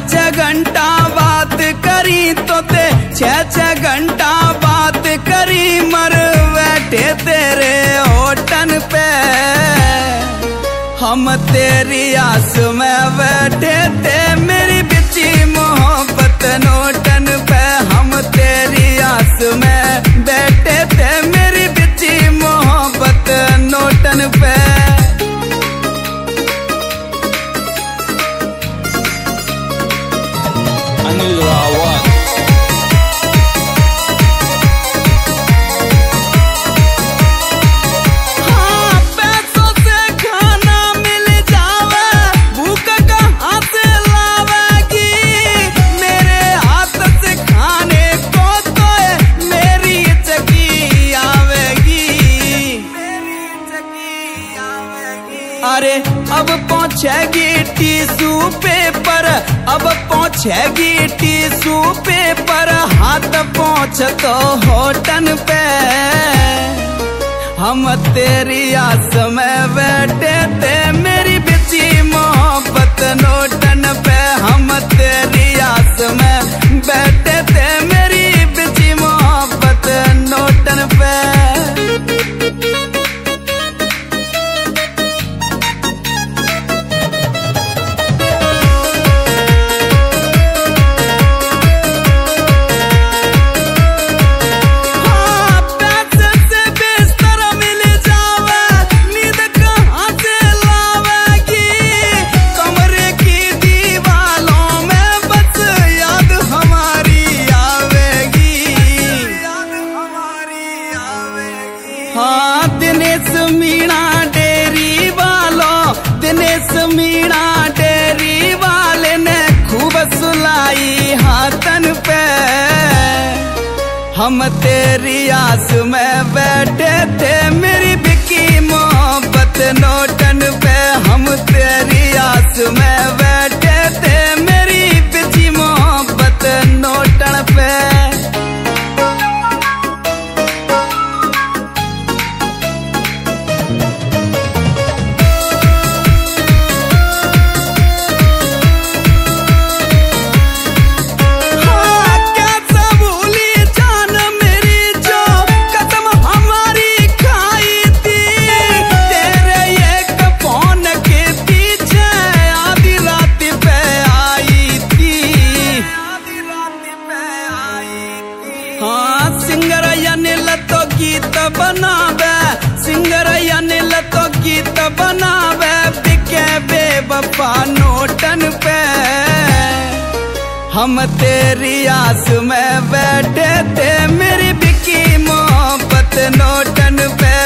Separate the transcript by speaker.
Speaker 1: छह घंटा बात करी तो ते 6 घंटा बात करी मर बैठे तेरे होटन पे। हम तेरी आस में बैठे थे मेरी बिची मोहब्बत नोटन पे। हम तेरी आस में बैठे थे मेरी बिची मोहब्बत नोटन पे। अनिल रावत। हाँ, पैसों से खाना मिल जावे, भूख कहाँ से लावेगी। मेरे हाथ से खाने को तो मेरी चकी आवेगी। अरे अब पहुंचेगी टिश्यू पेपर, अब पहुंचेगी टिश्यू पेपर, हाथ पहुंच तो होटन पे। हम तेरी आस में बैठे थे मेरी बिची मोहब्बत नोटन पे। हम तेरी आस में बैठे थे मेरी बिची मोहब्बत नोटन पे। हाँ, दिनेश मीणा डेरी वालों, दिनेश मीणा डेरी वाले ने खूब सुलाई हाथन पे। हम तेरी आस में बैठे थे मेरी बिकी मोहब्बत नोटन पे। हम तेरी आस में बैठे थे मेरी बिची मोहब्बत नोटन पे। हाँ, सिंगर अनिल तो गीत बनावे, सिंगर अनिल तो गीत बनावे, बिके बेवफा नोटन पे। हम तेरी आस में बैठे थे मेरी बिकी मोहब्बत नोटन पे।